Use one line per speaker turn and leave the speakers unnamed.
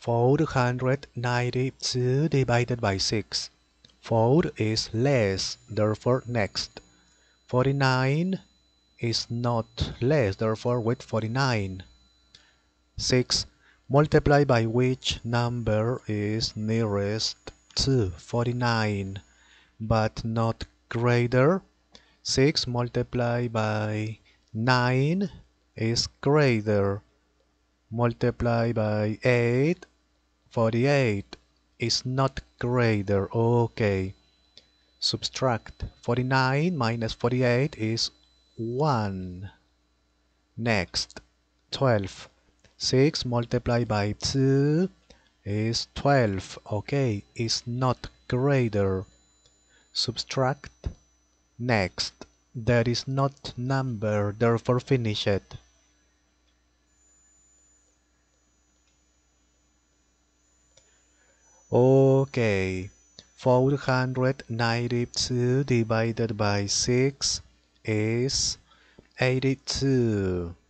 492 divided by 6. 4 is less, therefore next. 49 is not less, therefore with 49. 6. Multiply by which number is nearest to 49, but not greater. 6 multiplied by 9 is greater. Multiply by 8, 48 is not greater. Okay. Subtract 49 minus 48 is 1. Next, 12. 6 multiplied by 2 is 12. Okay, is not greater. Subtract. Next, there is not number, therefore finish it. Okay, 492 divided by 6 is 82.